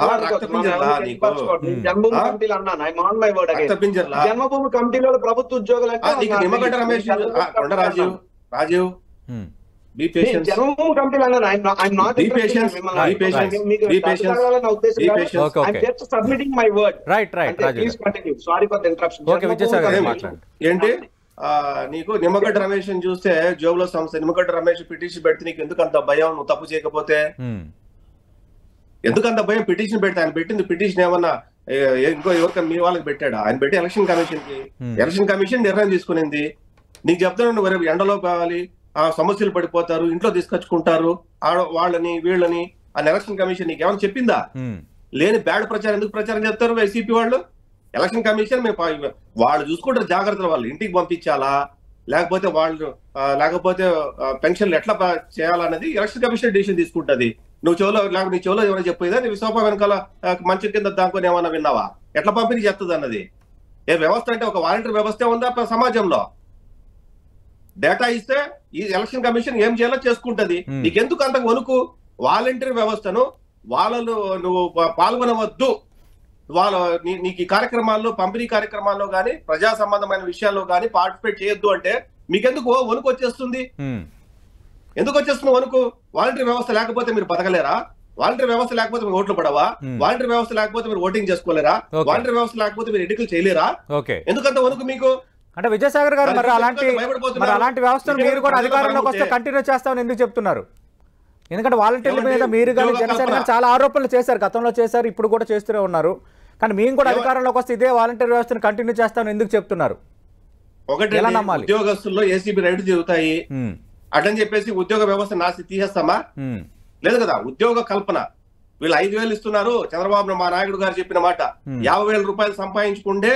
జన్మభూమి కమిటీలు అన్నాను. I on my word again. Janmabhoomi కమిటీలో ప్రభుత్వ ఉద్యోగులు అంటే Nimmagadda Ramesh Rajeev Rajeev be patience. Janmabhoomi committees అన్నాను. I'm not be patience be patience be patience be patience. I'm just submitting my word. Right right please continue. Sorry for the interruption. Okay Vijayasagar garu మాట్లాడండి. ఏంటి నీకు నిమ్మగడ్డ రమేష్ చూస్తే జోబులో సంస్థ నిమ్మగడ్డ రమేష్ పిటిషన్ పెడితే నీకు ఎందుకు అంత భయం? నువ్వు తప్పు చేయకపోతే ఎందుకంత భయం? పిటిషన్ పెడితే ఆయన పెట్టింది పిటిషన్ ఏమన్నా ఇంకో ఎవరికైనా మీ వాళ్ళకి పెట్టాడా? ఆయన పెట్టి ఎలక్షన్ కమిషన్ కి, ఎలక్షన్ కమిషన్ నిర్ణయం తీసుకునింది. నీకు చెప్తాను నువ్వు రేపు ఎండలో కావాలి, ఆ సమస్యలు పడిపోతారు, ఇంట్లో తీసుకొచ్చుకుంటారు ఆడ వాళ్ళని వీళ్ళని. ఆ ఎలక్షన్ కమిషన్ నీకు ఏమైనా చెప్పిందా? లేని బ్యాడ్ ప్రచారం ఎందుకు ప్రచారం చేస్తారు వైసీపీ వాళ్ళు? ఎలక్షన్ కమిషన్ మేము వాళ్ళు చూసుకుంటారు జాగ్రత్తలు. వాళ్ళు ఇంటికి పంపించాలా లేకపోతే వాళ్ళు లేకపోతే పెన్షన్లు ఎట్లా చేయాలన్నది ఎలక్షన్ కమిషన్ డిసిషన్ తీసుకుంటది. నువ్వు చెవులో లేకపోతే నీ చెవులో ఏమైనా చెప్పేదా? నీ సోఫా వెనకాల మంచి కింద దానికొని ఏమన్నా విన్నావా? ఎట్లా పంపిణీ చేస్తుంది అన్నది ఏ వ్యవస్థ? అంటే ఒక వాలంటీర్ వ్యవస్థ ఉందా సమాజంలో? డేటా ఇస్తే ఈ ఎలక్షన్ కమిషన్ ఏం చేయాలో చేసుకుంటది. నీకెందుకు అంత వణుకు? వాలంటీర్ వ్యవస్థను వాళ్ళను నువ్వు పాల్గొనవద్దు, వాళ్ళ నీకు ఈ కార్యక్రమాల్లో పంపిణీ కార్యక్రమాల్లో కానీ ప్రజా సంబంధమైన విషయాల్లో కానీ పార్టిసిపేట్ చేయొద్దు అంటే మీకెందుకు వణుకు వచ్చేస్తుంది? ఎందుకు వచ్చేస్తుంది వణుకు? వాలంటీర్ వ్యవస్థ లేకపోతే మీరు బతకలేరా? వాలంటీర్ వ్యవస్థ లేకపోతే మీరు ఓట్లు పడవా? వాలంటీర్ వ్యవస్థ లేకపోతే మీరు ఓటింగ్ చేసుకోలేరా? వాలంటీర్ వ్యవస్థ లేకపోతే మీరు ఎన్నికలు చేయలేరా? ఎందుకంత వణుకు మీకు? అంటే విజయసాగర్ గారు మరి అలాంటి మరి అలాంటి వ్యవస్థను మీరు కూడా అధికారంలోకి వస్తే కంటిన్యూ చేస్తామని ఎందుకు చెప్తున్నారు? ఎందుకంటే వాలంటీర్ల మీద మీరు కానీ జనసేన కానీ చాలా ఆరోపణలు చేశారు, గతంలో చేశారు, ఇప్పుడు కూడా చేస్తూనే ఉన్నారు. కానీ మేము కూడా అధికారంలోకి వస్తే ఇదే వాలంటీర్ వ్యవస్థను కంటిన్యూ చేస్తామని ఎందుకు చెప్తున్నారు? ఒకటి ఉద్యోగస్తుల్లో ఏసీబీ రైళ్లు జరుగుతాయి అట్లని చెప్పేసి ఉద్యోగ వ్యవస్థ నాసి తీసేస్తామా? లేదు కదా. ఉద్యోగ కల్పన వీళ్ళు ఐదు వేలు ఇస్తున్నారు. చంద్రబాబు మా నాయుడు గారు చెప్పిన మాట, యాభై వేల రూపాయలు సంపాదించుకుంటే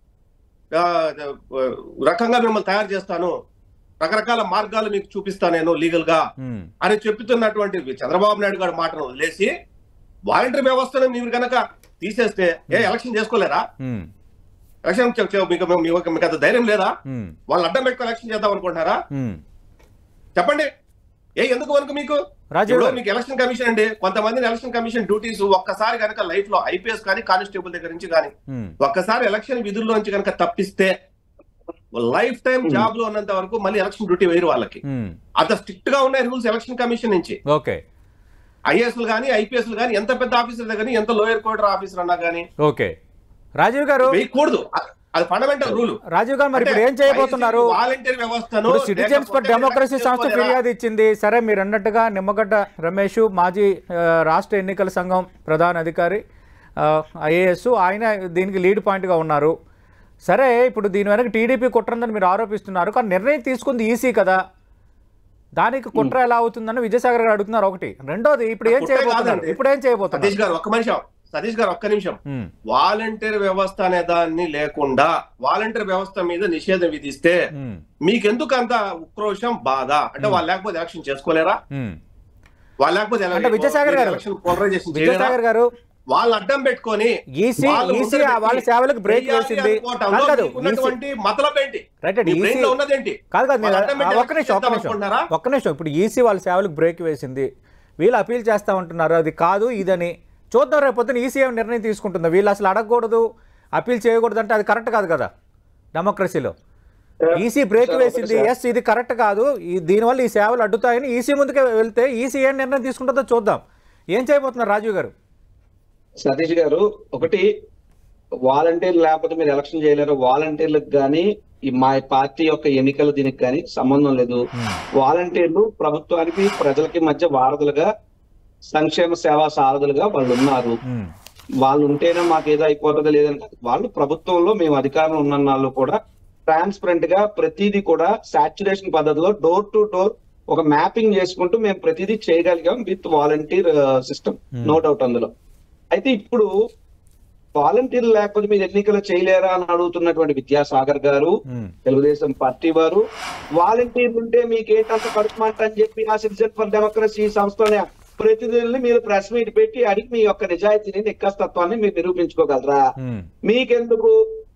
రకంగా మిమ్మల్ని తయారు చేస్తాను, రకరకాల మార్గాలు మీకు చూపిస్తాను నేను లీగల్ గా అని చెప్తున్నటువంటి చంద్రబాబు నాయుడు గారి మాటను వదిలేసి వాలంటీర్ వ్యవస్థను మీరు కనుక తీసేస్తే ఏ ఎలక్షన్ చేసుకోలేరా? ఎలక్షన్ మీకు అంత ధైర్యం లేదా? వాళ్ళు అడ్డం పెట్టుకుని ఎలక్షన్ చేద్దాం అనుకుంటున్నారా? చెప్పండి. ఏ ఎందుకు వరకు మీకు మీకు ఎలక్షన్ కమిషన్ అండి, కొంతమందిని ఎలక్షన్ కమిషన్ డ్యూటీస్ ఒక్కసారి కనుక లైఫ్ లో ఐపీఎస్ కానీ కానిస్టేబుల్ దగ్గర నుంచి కానీ ఒక్కసారి ఎలక్షన్ విధుల్లోంచి కనుక తప్పిస్తే లైఫ్ టైం జాబ్ లో ఉన్నంత వరకు మళ్ళీ ఎలక్షన్ డ్యూటీ వేరు వాళ్ళకి. అంత స్ట్రిక్ట్ గా ఉన్నాయి రూల్స్ ఎలక్షన్ కమిషన్ నుంచి. ఓకే, ఐఏఎస్ కానీ ఐపీఎస్ కానీ ఎంత పెద్ద ఆఫీసర్ దగ్గర ఎంత లోయర్ కోర్టర్ ఆఫీసర్ అన్నా కానీ ఓకే రాజీవ్ గారు వేయకూడదు. అది ఫండమెంటల్ రూల్. రాజీవ్ గారు మరి ఇప్పుడు ఏం చేయబోతున్నారు? వాలంటీర్ వ్యవస్థను సిటిజన్స్ ఫర్ డెమోక్రసీ సంస్థ ఫిర్యాదు ఇచ్చింది. సరే, మీరు అన్నట్టుగా నిమ్మగడ్డ రమేష్ మాజీ రాష్ట్ర ఎన్నికల సంఘం ప్రధాన అధికారి ఐఏఎస్, ఆయన దీనికి లీడ్ పాయింట్ గా ఉన్నారు. సరే, ఇప్పుడు దీని వెనక టీడీపీ కుట్రందని మీరు ఆరోపిస్తున్నారు, కానీ నిర్ణయం తీసుకుంది ఈసీ కదా, దానికి కుట్ర ఎలా అవుతుందని విజయసాగర్ గారు అడుగుతున్నారు. ఒకటి. రెండోది, ఇప్పుడు ఏం చేయబోతున్నారు? ఇప్పుడు ఏం చేయబోతున్నారు? సతీష్ గారు ఒక్క నిమిషం సతీష్ గారు ఒక్క నిమిషం వాలంటీర్ వ్యవస్థ అనే దాన్ని లేకుండా వాలంటీర్ వ్యవస్థ మీద నిషేధం విధిస్తే మీకెందుకు అంత ఉక్రోషం, బాధ? అంటే వాళ్ళు లేకపోతే ఎలక్షన్ చేసుకోలేరా? వాళ్ళు లేకపోతే విజయసాగర్ గారు విజయసాగర్ గారు వాళ్ళు అడ్డం పెట్టుకొని ఈసీ ఈసీ వాళ్ళ సేవలకు బ్రేక్ వేసింది. మతలబేంటి ఉన్నదేంటి? కాదు కాదు ఒక్క నిమిషం ఒక్క నిమిషం ఒక్క నిమిషం ఇప్పుడు ఈసీ వాళ్ళ సేవలకు బ్రేక్ వేసింది, వీళ్ళు అపీల్ చేస్తా ఉంటున్నారు, అది కాదు ఇదని. చూద్దాం రేపు పొద్దున ఈసీ ఏం నిర్ణయం తీసుకుంటుందా. వీళ్ళు అసలు అడగకూడదు, అపీల్ చేయకూడదు అంటే అది కరెక్ట్ కాదు కదా డెమోక్రసీలో. ఈసీ బ్రేక్ వేసింది, ఎస్ ఇది కరెక్ట్ కాదు, దీనివల్ల ఈ సేవలు అడ్డుతాయని ఈసీ ముందుకే వెళ్తే ఈసీ ఏం నిర్ణయం తీసుకుంటుందో చూద్దాం. ఏం చేయబోతున్నారు రాజీవ్ గారు? సతీష్ గారు, ఒకటి, వాలంటీర్లు లేకపోతే మీరు ఎలక్షన్ చేయలేరు. వాలంటీర్లకు కానీ మా పార్టీ యొక్క ఎన్నికల దీనికి కానీ సంబంధం లేదు. వాలంటీర్లు ప్రభుత్వానికి ప్రజలకి మధ్య వారధులుగా, సంక్షేమ సేవా సారథులుగా వాళ్ళు ఉన్నారు. వాళ్ళు ఉంటేనే మాకు ఏదో అయిపోతుందో లేదని కాదు. వాళ్ళు ప్రభుత్వంలో మేము అధికారం ఉన్న వాళ్ళు కూడా ట్రాన్స్పరెంట్ గా ప్రతిదీ కూడా సాచ్యురేషన్ పద్ధతిలో డోర్ టు డోర్ ఒక మ్యాపింగ్ చేసుకుంటూ మేము ప్రతిదీ చేయగలిగాం with volunteer system, no doubt అందులో. అయితే ఇప్పుడు వాలంటీర్లు లేకపోతే మీరు ఎన్నికలు చేయలేరా అని అడుగుతున్నటువంటి విద్యాసాగర్ గారు, తెలుగుదేశం పార్టీ వారు, వాలంటీర్లు ఉంటే మీకేంటంత కడుపుమంట అని చెప్పి ఆ సిటిజన్ ఫర్ డెమోక్రసీ సంస్థనే ప్రతినిధుల్ని మీరు ప్రెస్ మీట్ పెట్టి అడిగి మీ యొక్క నిజాయితీని, నిక్కస్తత్వాన్ని మీరు నిరూపించుకోగలరా? మీకెందుకు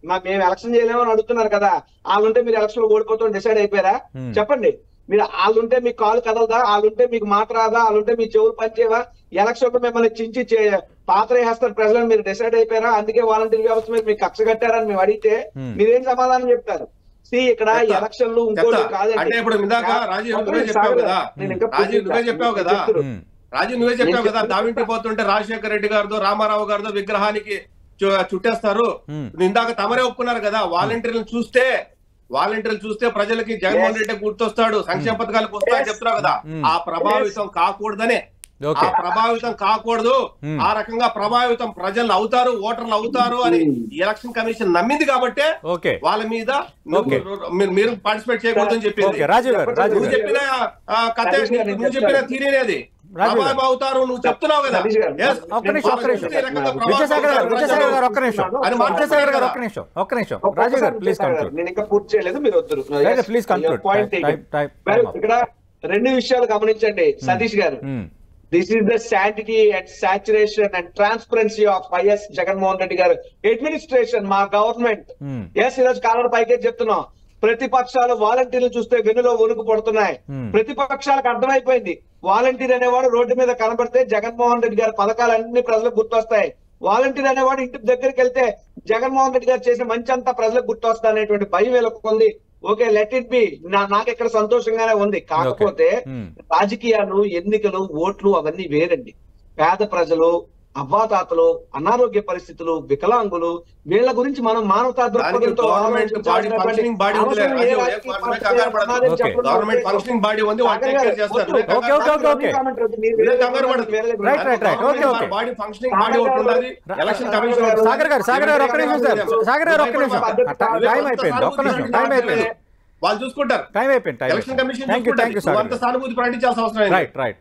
మా మేము ఎలక్షన్ చేయలేమని అడుగుతున్నారు కదా, వాళ్ళుంటే మీరు ఎలక్షన్ లో ఓడిపోతాం డిసైడ్ అయిపోయారా? చెప్పండి. మీరు వాళ్ళుంటే మీకు కాలు కదలదా? వాళ్ళుంటే మీకు మాట రాదా? వాళ్ళుంటే మీ చెవులు పనిచేయవా? ఎలక్షన్ లో మిమ్మల్ని చించి పాత్ర వేస్తారు ప్రజలను మీరు డిసైడ్ అయిపోయారా? అందుకే వాలంటీర్ వ్యవస్థ మీద మీకు కక్ష కట్టారని మేము అడిగితే మీరేం సమాధానం చెప్తారు? సి ఇక్కడ ఎలక్షన్లు ఇంకోటి కాదండి. ఇప్పుడు ఇందాక రాజీవ్ నువ్వే చెప్పావు కదా, రాజీవ్ నువ్వే చెప్పావు కదా రాజీవ్ నువ్వే చెప్పావు కదా దావింటి పోతుంటే రాజశేఖర రెడ్డి గారితో రామారావు గారితో విగ్రహానికి చుట్టేస్తారు. ఇందాక తమరే ఒప్పుకున్నారు కదా, వాలంటీర్లను చూస్తే వాలంటీర్లు చూస్తే ప్రజలకి జగన్మోహన్ రెడ్డి గుర్తొస్తాడు, సంక్షేమ పథకాలకు వస్తాయని చెప్తున్నావు కదా. ఆ ప్రభావితం కాకూడదనే, ఆ ప్రభావితం కాకూడదు, ఆ రకంగా ప్రభావితం ప్రజలు అవుతారు, ఓటర్లు అవుతారు అని ఎలక్షన్ కమిషన్ నమ్మింది కాబట్టి వాళ్ళ మీద మీరు పార్టిసిపేట్ చేయకూడదని చెప్పింది. నువ్వు చెప్పిన కథ, నువ్వు చెప్పిన తీరేది ప్రభావం అవుతారు నువ్వు చెప్తున్నావు కదా. నేను ఇంకా పూర్తి చేయలేదు, మీరు వద్దరు. ఇక్కడ రెండు విషయాలు గమనించండి Satish garu. This is the sanctity and saturation and transparency of YS Jaganmohan Reddy garu administration, మా గవర్నమెంట్. ఎస్ ఈరోజు కాలం పైకే చెప్తున్నాం, ప్రతిపక్షాలు వాలంటీర్లు చూస్తే వెన్నులో వణుకు పడుతున్నాయి. ప్రతిపక్షాలకు అర్థమైపోయింది వాలంటీర్ అనేవాడు రోడ్డు మీద కనబడితే జగన్మోహన్ రెడ్డి గారి పథకాలన్నీ ప్రజలకు గుర్తొస్తాయి. వాలంటీర్ అనేవాడు ఇంటి దగ్గరికి వెళ్తే జగన్మోహన్ రెడ్డి గారు చేసే మంచి అంతా ప్రజలకు గుర్తొస్తా అనేటువంటి భయం వీళ్ళకుంది. Okay, let it be. నాకు ఇక్కడ సంతోషంగానే ఉంది. కాకపోతే రాజకీయాలు, ఎన్నికలు, ఓట్లు అవన్నీ వేరండి. పేద ప్రజలు, అవ్వాతాతలు, అనారోగ్య పరిస్థితులు, వికలాంగులు, వీళ్ళ గురించి మనం మానవతా దృక్పథంతో వాళ్ళు చూసుకుంటారు. సానుభూతి ప్రకటించాల్సిన అవసరం.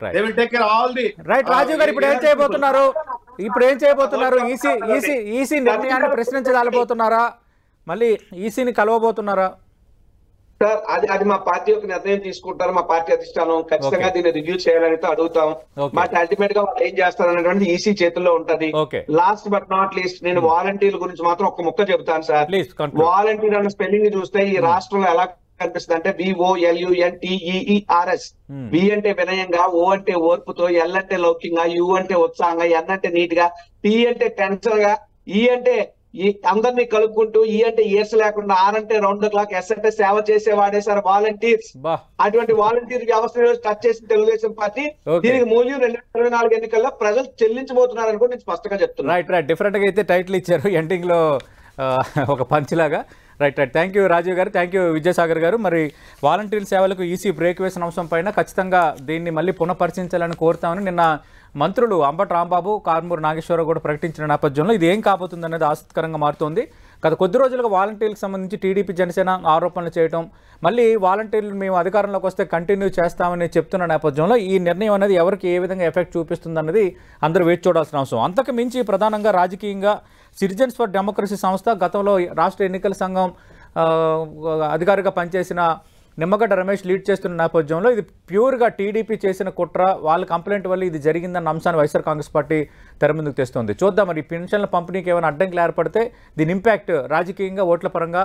రాజీవ్ గారు ఇప్పుడు ఏం చేయబోతున్నారు? ఇప్పుడు ఏం చేయబోతున్నారు? ఈసీ ఈసీ ఈసీ నిర్ణయాన్ని ప్రశ్నించగలబోతున్నారా? మళ్ళీ ఈసీని కలవబోతున్నారా? సార్ అది అది మా పార్టీ ఒక నిర్ణయం తీసుకుంటారు. మా పార్టీ అధిష్టానం ఖచ్చితంగా దీన్ని రివ్యూ చేయాలని అడుగుతాం. బట్ అల్టిమేట్ గా వాళ్ళు ఏం చేస్తారు అనేటువంటి ఈసీ చేతుల్లో ఉంటది. లాస్ట్ బట్ నాట్ లీస్ట్ నేను వాలంటీర్ల గురించి మాత్రం ఒక ముక్క చెబుతాను సార్. వాలంటీర్ అన్న స్పెల్లింగ్ చూస్తే ఈ రాష్ట్రంలో ఎలా కనిపిస్తుంది అంటే విఓఎల్యుఎన్ టిఈఈఆర్ఎస్. వి అంటే వినయంగా, ఓ అంటే ఓర్పుతో, ఎల్ అంటే లౌకికంగా, యు అంటే ఉత్సాహంగా, ఎన్ అంటే నీట్ గా, టి అంటే టెన్షన్ గా, ఈ అంటే ఈ అందరినీ కలుపుకుంటూ, ఈ అంటే ఇయర్స్ లేకుండా, ఆర్ అంటే రౌండ్ ద క్లాక్, ఎస్ అంటే సేవ చేసేవాడే సార్ వాలంటీర్స్. అటువంటి వాలంటీర్ వ్యవస్థ టచ్ చేసిన తెలుగుదేశం పార్టీ దీనికి మూల్యం రెండు వేల ఇరవై నాలుగు ఎన్నికల్లో ప్రజలు చెల్లించబోతున్నారు అనుకో నేను స్పష్టంగా చెప్తున్నాను. రైట్ రైట్ డిఫరెంట్ గా అయితే టైటిల్ ఇచ్చారు ఎండింగ్ లో ఒక పంచ్ లాగా. Right right thank you Rajeev garu, thank you Vijayasagar గారు. మరి వాలంటీర్ సేవలకు ఈసీ బ్రేక్ వేసిన అంశం పైన ఖచ్చితంగా దీన్ని మళ్ళీ పునఃపరిశీలించాలని కోరుతామని నిన్న మంత్రులు అంబటి రాంబాబు, కారుమూరి నాగేశ్వరరావు కూడా ప్రకటించిన నేపథ్యంలో ఇది ఏం కాబోతుంది అనేది ఆసక్తికరంగా మారుతోంది. గత కొద్ది రోజులుగా వాలంటీర్లకు సంబంధించి టీడీపీ, జనసేన ఆరోపణలు చేయడం, మళ్ళీ వాలంటీర్లు మేము అధికారంలోకి వస్తే కంటిన్యూ చేస్తామని చెప్తున్న నేపథ్యంలో ఈ నిర్ణయం అనేది ఎవరికి ఏ విధంగా ఎఫెక్ట్ చూపిస్తుంది అన్నది అందరూ వేచి చూడాల్సిన అవసరం. అంతకు మించి ప్రధానంగా రాజకీయంగా సిటిజన్స్ ఫర్ డెమోక్రసీ సంస్థ, గతంలో రాష్ట్ర ఎన్నికల సంఘం అధికారిగా పనిచేసిన నిమ్మగడ్డ రమేష్ లీడ్ చేస్తున్న నేపథ్యంలో ఇది ప్యూర్గా టీడీపీ చేసిన కుట్ర, వాళ్ళ కంప్లైంట్ వల్ల ఇది జరిగిందన్న అంశాన్ని వైఎస్ఆర్ కాంగ్రెస్ పార్టీ తెర ముందుకు తెస్తుంది. చూద్దాం మరి పెన్షన్ల పంపిణీకి ఏమైనా అడ్డంకులు ఏర్పడితే దీని ఇంపాక్ట్ రాజకీయంగా ఓట్ల పరంగా